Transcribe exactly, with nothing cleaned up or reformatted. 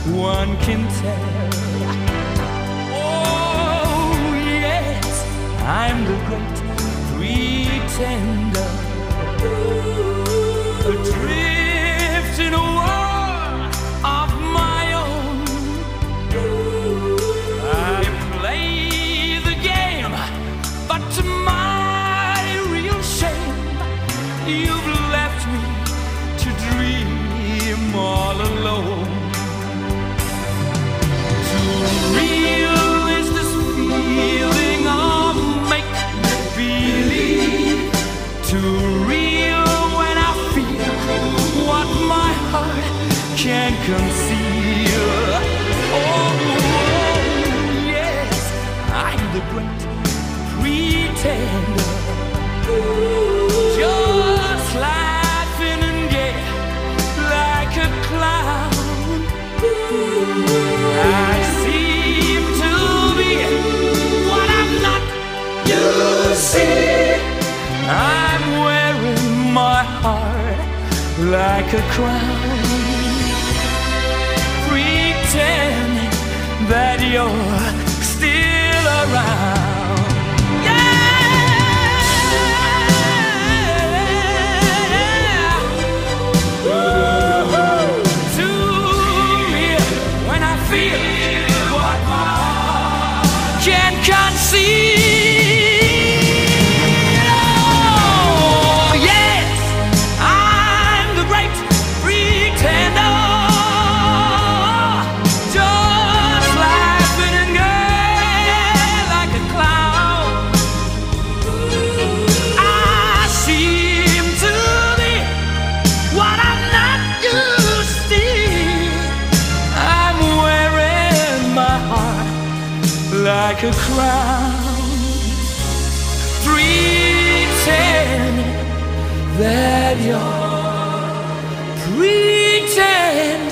one can tell. Oh yes, I'm the great pretender, adrift in a world of my own. I play the game, but to my real shame, you've left me to dream all alone. Too real is this feeling of make-believe. Too real when I feel what my heart can't conceal. Oh, yes, I'm the great pretender, just laughing and gay like a clown. I seem to be what I'm not. You see, I'm wearing my heart like a crown, pretending that you're still around. Yeah, too real when I feel what my heart can't conceive. Oh yes, I'm the great pretender, just laughing and gay like a clown. I seem to be what I'm not. You see, I'm wearing my heart like a crown, pretending that you're pretending.